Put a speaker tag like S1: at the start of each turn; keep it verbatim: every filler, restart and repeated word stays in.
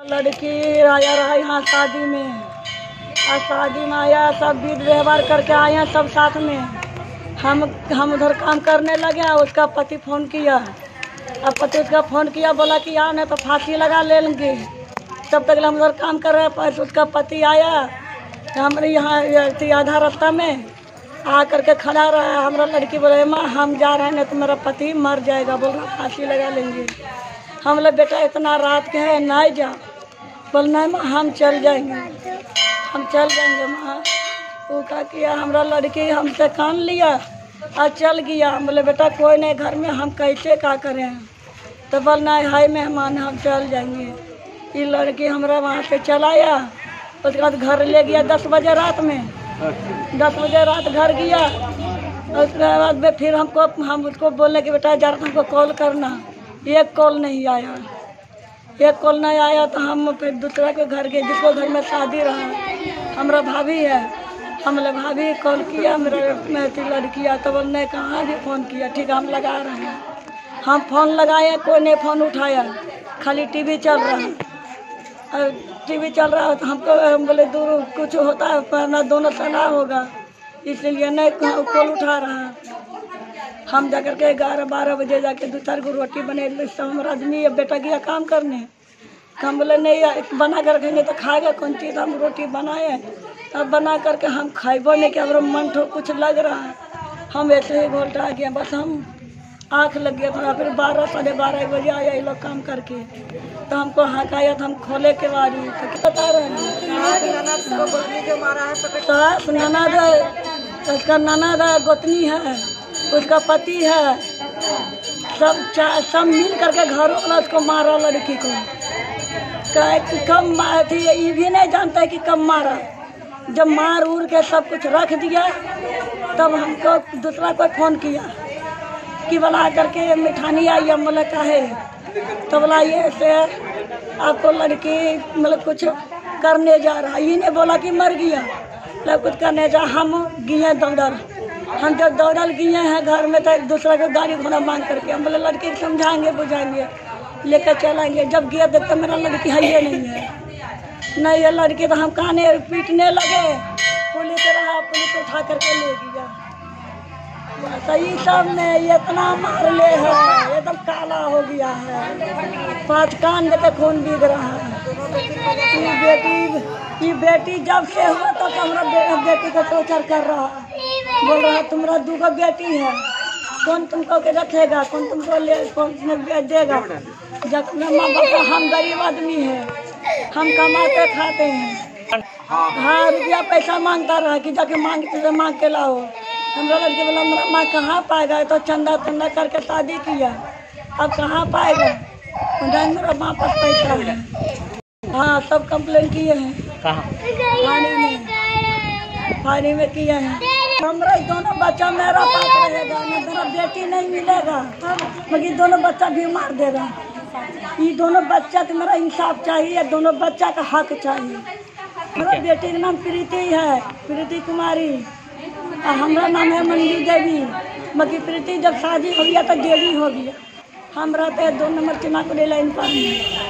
S1: लड़की आया रहा यहाँ शादी में, और शादी में आया सब विध व्यवहार करके आए सब साथ में। हम हम उधर काम करने लगे, उसका पति फ़ोन किया, अब पति उसका फ़ोन किया, बोला कि यार नहीं तो फांसी लगा ले लेंगे। तब तक हम उधर काम कर रहे हैं, पर उसका पति आया हमारे यहाँ आधा रास्ता में आ करके खड़ा रहा। हमारा लड़की बोले माँ हम जा रहे हैं, नहीं तो मेरा पति मर जाएगा, बोल रहा फांसी लगा लेंगे। हम लोग बेटा इतना रात के है नहीं जा, बोल नहीं माँ हम चल जाएंगे, हम चल जाएंगे माँ। वो क्या किया, हमारा लड़की हमसे कान लिया और चल गया। हम बोले बेटा कोई नहीं घर में, हम कैसे क्या करें। तो बोल नहीं हाय मेहमान हम चल जाएंगे। ये लड़की हमारा वहाँ से चलाया, उसके बाद घर ले गया दस बजे रात में, दस बजे रात घर गया। उसके बाद में फिर हमको हम उसको बोलने कि बेटा जरा हमको कॉल करना, एक कॉल नहीं आया, एक कॉल नहीं आया। तो हम फिर दूसरा के घर गए जिसको घर में शादी रहा, हमारा भाभी है, हम लोग भाभी कॉल किया, मेरा मेरी लड़की आ तो बोलने कहाँ भी फ़ोन किया, ठीक है हम लगा रहे हैं। हम फ़ोन लगाए कोई नहीं फ़ोन उठाया, खाली टीवी चल रहा है, और टीवी चल रहा है। तो हमको हम बोले दूर कुछ होता है पर दोनों सलाह होगा, इसलिए नहीं कॉल उठा रहा। हम जाकर के ग्यारह बारह बजे जाके दो चार गो रोटी बने, हमारा आदमी बेटा गया काम करने। हम बोले नहीं बना कर रखेंगे तो खाएगा कौन चीज़। हम रोटी बनाए, अब बना करके हम खाइबो नहीं कि हमारा मन तो कुछ लग रहा है। हम ऐसे ही घोलटा गए, बस हम आँख लग गया था। फिर बारह साढ़े बारह बजे आया ये लोग काम करके, तो हमको हकाया था, हम खोले के बाद तो बता रहे हैं सास ननद, उसका ननद गोतनी है, उसका पति है, सब सब मिल करके घरों वाला उसको मारा लड़की को। कब थी ये भी नहीं जानता है कि कब मारा। जब मार उड़ के सब कुछ रख दिया तब हमको दूसरा कोई फ़ोन किया कि बोला करके मिठानी आई। हम बोला काहे, तो बोला ये से आपको लड़की मतलब कुछ करने जा रहा। ये नहीं बोला कि मर गया, मतलब कुछ करने जा। हम गए दौड़ल, हम जब दौड़ल गए हैं घर में तो दूसरा को गाड़ी घोड़ा मांग करके हम बोले लड़की समझाएंगे बुझाएंगे लेकर चलाएंगे। जब गया देखते मेरा लड़की है ये नहीं है, नहीं ये लड़की तो हम काने पीटने लगे। पुलिस रहा, पुलिस उठा करके ले गया। सही सब में इतना मार ले है, एकदम काला हो गया है, पाँच कान में तो खून बीग रहा है। ये बेटी ये बेटी जब से हुआ तो हमारा बे, बेटी को टॉर्चर कर रहा है, बोल रहा है तुम्हारा दूगो बेटी है, कौन तुमको के रखेगा, कौन तुमको ले कौन देगा। जब माँ बाप हम गरीब आदमी है, हम कमाते खाते हैं। हाँ रुपया पैसा मांगता रहा कि जाके मांग मांग के लाओ। हमारा लड़के बोला मेरा माँ कहाँ पाएगा, तो चंदा चंदा करके शादी किया, अब कहाँ पाएगा। मेरा माँ पास पैसा है। हाँ सब कंप्लेन किए हैं,
S2: कहाँ
S1: थाने में, थाने में किए हैं। हमारा दोनों बच्चा मेरा पास रहेगा, न मेरा बेटी नहीं मिलेगा, मगर दोनों बच्चा भी मार देगा। ये दोनों बच्चा तो मेरा इंसाफ चाहिए, दोनों बच्चा का हक चाहिए। मेरा बेटी का नाम प्रीति है, प्रीति कुमारी, और हमारा नाम है मंडी देवी। मगर प्रीति जब शादी हो गया तो देवी हो गया। हम रहते हैं दो नंबर चिनाकुली लाइन पर।